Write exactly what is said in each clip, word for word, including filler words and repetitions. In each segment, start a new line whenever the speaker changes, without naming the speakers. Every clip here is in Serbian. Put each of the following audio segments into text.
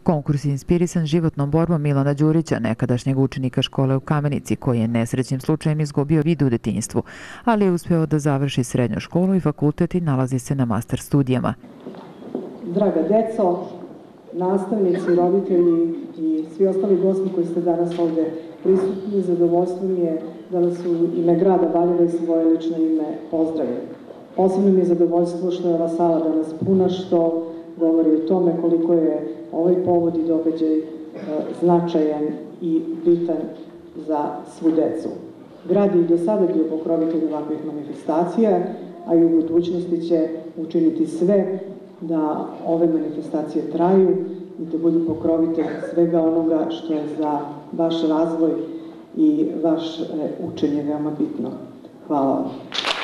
Konkurs je inspirisan životnom borbom Milana Đurića, nekadašnjeg učenika škole u Kamenici, koji je nesrećnim slučajem izgubio vid u detinjstvu, ali je uspeo da završi srednju školu i fakultet i nalazi se na master studijama.
Draga deco, nastavnici, roditelji i svi ostali gosti koji ste danas ovde prisutni, zadovoljstvo mi je da vas u ime grada Valjeva i svoje lično ime pozdravim. Posebno mi je zadovoljstvo što je ova sala danas puna, što govori o tome koliko je ovaj povod i događaj značajan i bitan za svu decu. Grad je i do sada bio pokrovitelj ovakvih manifestacija, a i u budućnosti će učiniti sve da ove manifestacije traju i da budu pokrovitelj svega onoga što je za vaš razvoj i vaše učenje veoma bitno. Hvala vam.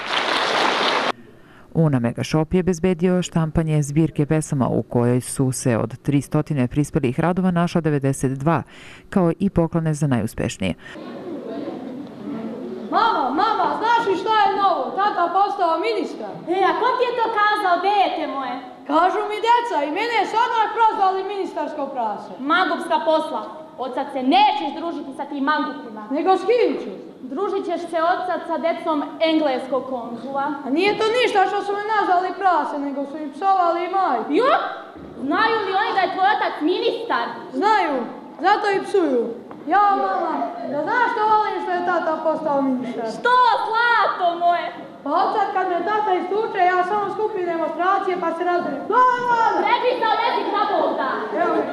Una Megashop je bezbedio štampanje zbirke pesama u kojoj su se od tristo prispelih radova našla devedeset dva, kao i poklone za najuspešnije.
Mama, mama, znaš li šta je novo? Tata postao ministar.
E, a ko ti je to kazao, dete moje?
Kažu mi deca i mene su odmah prozvali ministarsko prase.
Mangupska posla. Od sad se nećeš družiti sa tim mangupima.
Nego s kim ću?
Družit ćeš se od sad sa decom engleskog konzula.
A nije to ništa što su me nazvali prase, nego su im psovali i majku.
Jo? Znaju li oni da je tvoj otac ministar?
Znaju, zato i psuju. Ja, mama, da znaš što volim što je tata postao ministar?
Što, zlato moje?
Pa od sad kad me tata istuče, ja samo skupim demonstracije pa se razbijem.
Prepisao jezik na Bogda.
Evo mi.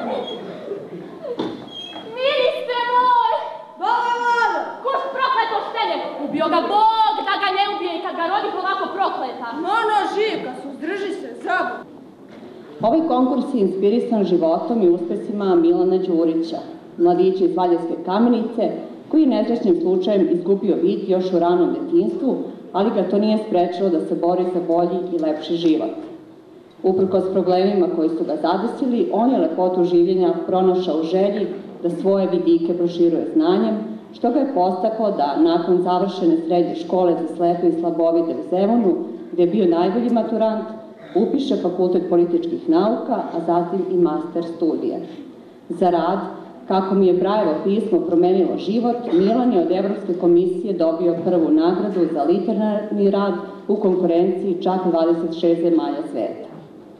Ministre moj!
Dobar vlada!
Kuš prokleto štenje! Ubio ga Bog da ga ne ubije i kad ga rodi ovako prokleta.
No, no, živka, suzdrži se, zabu.
Ovaj konkurs je inspirisan životom i uspesima Milana Đurića, mladića iz Valjevske Kamenice, koji je nesrećnim slučajem izgubio vid još u ranom detinjstvu, ali ga to nije sprečilo da se bori za bolji i lepši život. Uprkos problemima koji su ga zadesili, on je lepotu življenja pronašao u želji da svoje vidike proširuje znanjem, što ga je podstaklo da nakon završene srednje škole za slepe i slabovide u Zemunu, gde je bio najbolji maturant, upiše Fakultet političkih nauka, a zatim i master studija. Za rad, kako mi je Brajevo pismo promenilo život, Milan je od Evropske komisije dobio prvu nagradu za literarni rad u konkurenciji čak dvadeset šest zemalja sveta.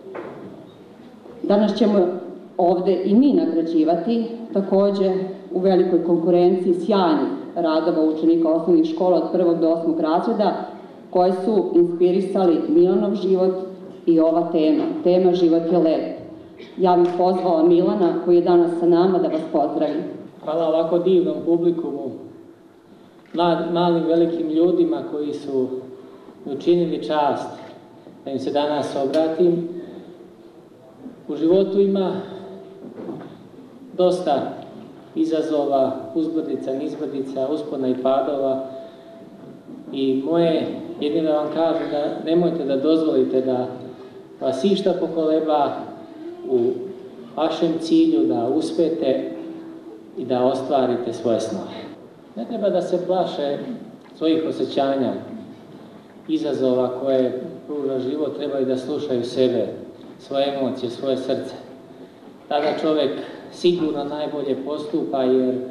Danas ćemo ovde i mi nagrađivati, takođe u velikoj konkurenciji sjajnih radova učenika osnovnih škola od prvog do osmog razreda, koje su inspirisali Milanov život i ova tema, tema Život je lep. Ja bih pozvala Milana, koji je danas sa nama, da vas pozdravim.
Hvala ovako divnom publikumu, malim velikim ljudima koji su učinili čast da im se danas obratim. U životu ima dosta izazova, uzbrdica, nizbrdica, uspona i padova i moje jedino vam kažem da nemojte da dozvolite da vas išta pokoleba u vašem cilju, da uspete i da ostvarite svoje snove. Ne treba da se plaše svojih osjećanja, izazova koje pruža život, treba i da slušaju sebe, svoje emocije, svoje srce. Tada čovjek sigurno najbolje postupa, jer e,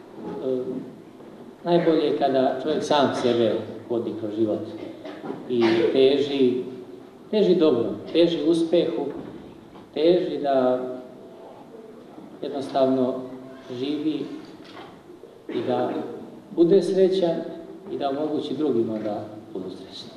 najbolje je kada čovjek sam sebe vodi kroz život i teži, teži dobro, teži uspehu, teži da jednostavno živi i da bude srećan i da omogući drugima da budu srećni.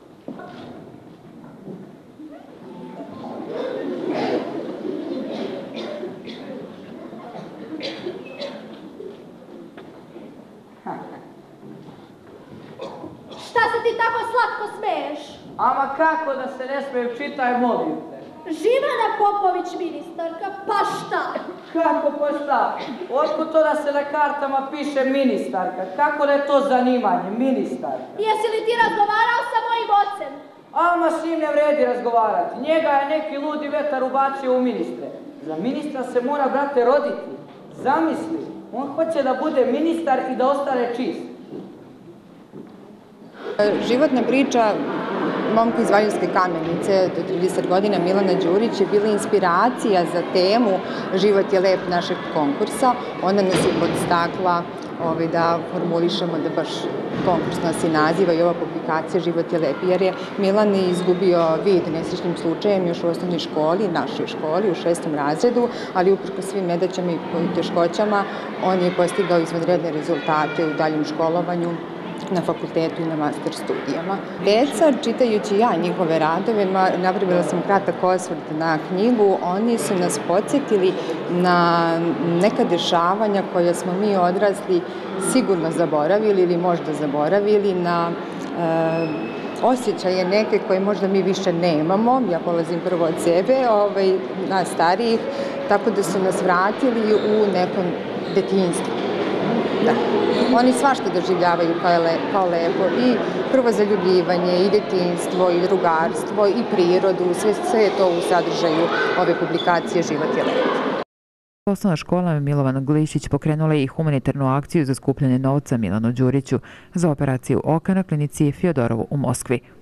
Šta se ti tako slatko smeješ?
Ama kako da se ne smijem, čitaj, molim te.
Živana Popović ministarka, pa šta?
Kako pa šta? Otkud to da se na kartama piše ministarka? Kako da je to zanimanje, ministarka?
Jesi li ti razgovarao sa mojim ocem?
Ama s njim ne vredi razgovarati. Njega je neki ludi vetar ubacio u ministre. Za ministra se mora, brate, roditi. Zamisli, on hoće da bude ministar i da ostane čist.
Životna priča momka iz Valjevske Kamenice, do trideset godina, Milana Đurić, je bila inspiracija za temu Život je lep našeg konkursa. Ona nas je podstakla da formulišemo da baš konkurs nas i naziva i ova publikacija Život je lep, jer je Milan izgubio vid nesrećnim slučajem još u osnovnoj školi, našoj školi, u šestom razredu, ali uprkos svim nedaćama i teškoćama on je postigao izvanredne rezultate u daljem školovanju, na fakultetu i na master studijama. Deca, čitajući ja njihove radove, napravila sam kratak osvrt na knjigu, oni su nas podsjetili na neka dešavanja koja smo mi odrasli sigurno zaboravili ili možda zaboravili, na osjećaje neke koje možda mi više nemamo, ja polazim prvo od sebe, na starijih, tako da su nas vratili u nekom detinjstvu. Da. Oni svašta doživljavaju kao lepo, i prvo zaljubljivanje, i detinjstvo, i drugarstvo, i prirodu, sve je to u sadržaju ove publikacije Život je lep.
Osnovna škola Milovan Glišić pokrenula je i humanitarnu akciju za skupljanje novca Milanu Đuriću za operaciju oka na klinici Fjodorovu u Moskvi.